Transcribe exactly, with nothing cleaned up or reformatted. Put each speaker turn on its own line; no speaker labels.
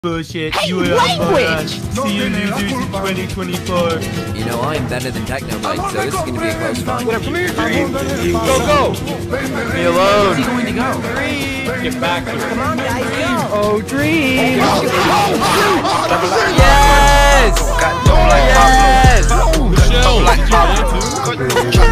Bullshit.
Hey,
you are
language!
See you losers in twenty twenty-four.
You know, I'm better than Technoblade, so this is going to be a close fight.
Whatever, come here. Go, go.
Leave me alone.
Where's he going to go?
Dream. Get back here.
Come on, guys, go!
Oh, Dream!
Yes!
Got no like
Yes!
Michelle, did you get that too?